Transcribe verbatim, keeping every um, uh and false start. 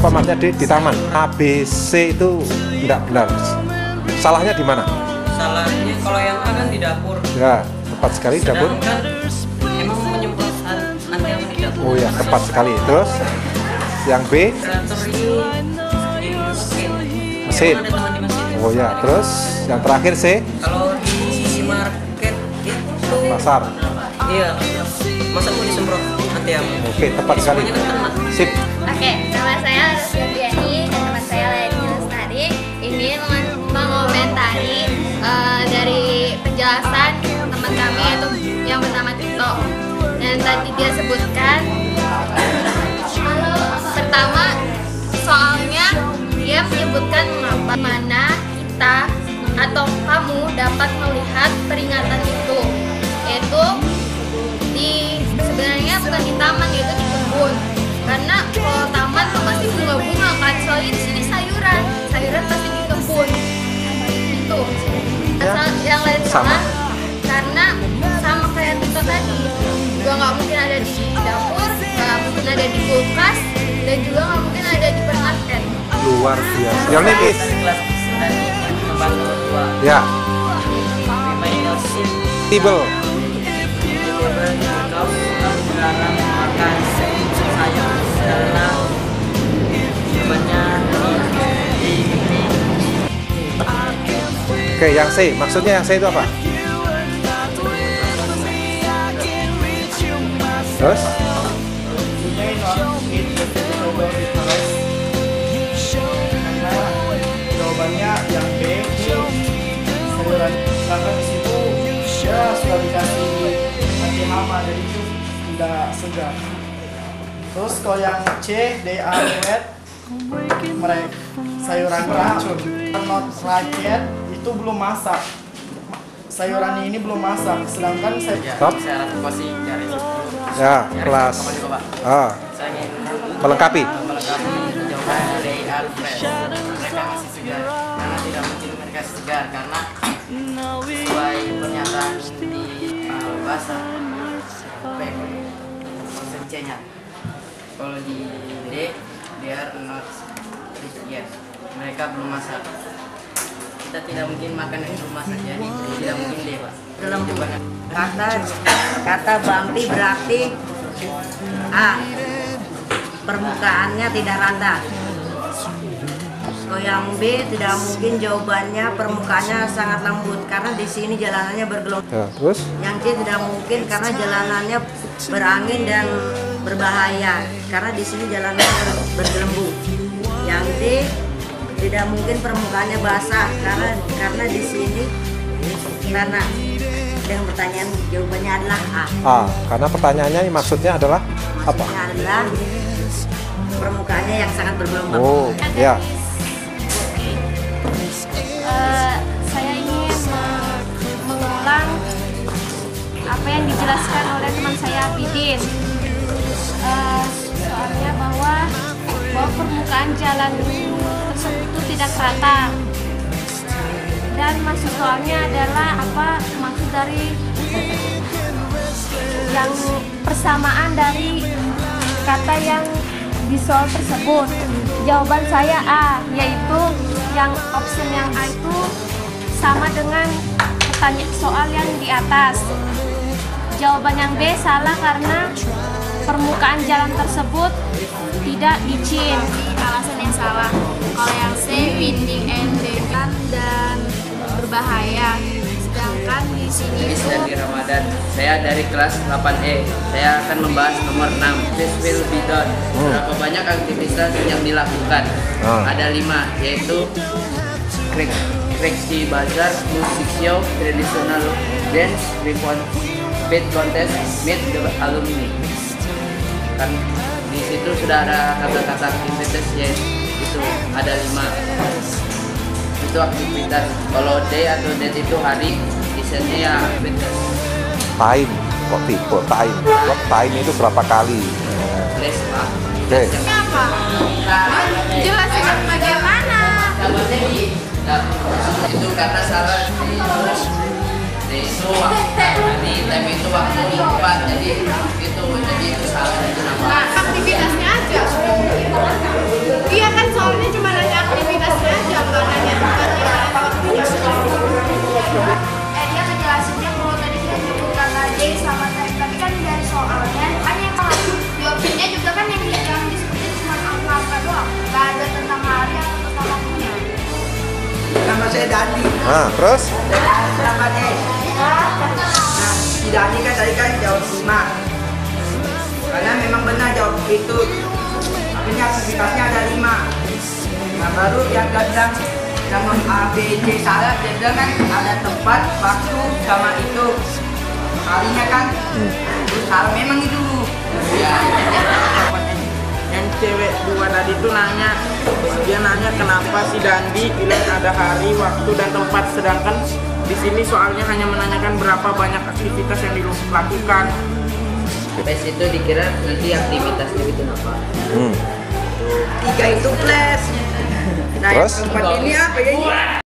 apa maksudnya di, di taman? A, B, C itu tidak benar. Salahnya di mana? Salahnya kalau yang A kan di dapur. Ya, tepat sekali dapur. Sedangkan emang menyemprot anti hama di dapur. Oh ya, tepat sekali. Terus yang B? Generator ini di mesin. Mesin. Emang ada teman di mesin. Oh ya, terus yang terakhir C? Kalau di market itu Pasar. iya, masa mau disemprot anti hama. Oke, tepat Jadi sekali. semuanya kan kena. Sip. Oke, nama saya Rosdiani dan teman saya Leni Lestari ingin mengomentari uh, dari penjelasan teman kami yaitu yang bernama Tito. Dan tadi dia sebutkan pertama soalnya dia menyebutkan mengapa mana kita atau kamu dapat melihat peringatan itu, yaitu di sebenarnya bukan di taman, yaitu di kebun. Karena kalau taman tuh pasti bunga-bunga kan, soalnya di sini sayuran, sayuran pasti di kebun. Itu. Asal yang lain Sama. salah karena sama kayak Tito tadi, juga nggak mungkin ada di dapur, nggak mungkin ada di kulkas, dan juga nggak mungkin ada di supermarket. Luar biasa. Your name is? Dari kelas sembilan membantu orang tua. Ya. Reminder sim. Tibel. Kau melarang makan sayur karena banyak di Oke, yang C. Maksudnya yang C itu apa? Terus? Jawabannya yang B itu sayuran, karena di situ ya sudah dikasih anti hama, jadi itu tidak segar. Terus kalau yang C, they are wet, mereka sayuran beracun. Not right yet, itu belum masak. Sayurannya ini belum masak, sedangkan saya Stop. Saya evakuasi dari Ya, kelas. Ah, Saya ingin melengkapi. melengkapi jawaban they are fresh. Mereka masih segar karena tidak mungkin mereka segar karena sesuai pernyataan di uh, bahasa B konsep C-nya. Kalau di D they are not fresh yet. Mereka belum masak. Kita tidak mungkin makan yang belum masak, jadi tidak mungkin deh Pak. Dalam kata kata bumpy berarti A, permukaannya tidak rata. Kalau yang B tidak mungkin, jawabannya permukaannya sangat lembut karena di sini jalanannya bergelombang. Ya, terus? Yang C tidak mungkin karena jalanannya berangin dan berbahaya karena di sini jalanannya ber- bergelembung. Yang D tidak mungkin permukaannya basah karena karena di sini karena dengan pertanyaan jawabannya adalah A. A. Karena pertanyaannya maksudnya adalah apa? Maksudnya adalah permukaannya yang sangat bergelombang. Oh, ya. Eh, saya ingin me- mengulang apa yang dijelaskan oleh teman saya Abidin. Eh, soalnya bahwa bahwa permukaan jalan tersebut itu tidak rata. Dan maksud soalnya adalah apa maksud dari yang persamaan dari kata yang di soal tersebut. Jawaban saya A, yaitu yang option yang A itu sama dengan pertanyaan soal yang di atas. Jawaban yang B salah karena permukaan jalan tersebut tidak licin. Alasan yang salah. Kalau yang C, winding and dekan dan berbahaya. Sedangkan di sini Ini itu dari Ramadan. Saya dari kelas delapan E. Saya akan membahas nomor enam. This will be done. Berapa banyak aktivitas yang dilakukan? Ah. Ada lima, yaitu Kreksi Bazar, Music Show, Traditional Dance, Beat Contest, Meet the Alumni. Kan di situ sudah ada kata-kata aktivitas, yaitu itu ada lima. Itu aktivitas. Kalau day atau date itu hari, desainnya ya aktivitas. Time. Kok tipe time? Kok time itu berapa kali? Place Pak. Oke. apa? Jelaskan bagaimana? Kalau day itu karena salah di day itu waktu hari, time itu waktu tempat, jadi itu jadi itu salah. Itu nama. Nah, aktivitasnya aja. Iya saya Dandi. Nah, terus? Berapa deh? Nah, si Dandi kan tadi kan jawab lima. Karena memang benar jawab itu. Artinya aktivitasnya ada lima. Nah, baru yang bilang yang A, B, C salah, dia bilang kan ada tempat, waktu, sama itu. Kalinya kan, terus salah memang itu. Ya. Yang cewek dua tadi tuh nanya, dia nanya kenapa si Dandi bilang ada hari, waktu, dan tempat, sedangkan di sini soalnya hanya menanyakan berapa banyak aktivitas yang dilakukan. Tes itu dikira nanti aktivitasnya bikin apa? Hmm. Tiga itu plus. Nah, yang Terus? keempat ini apa ya?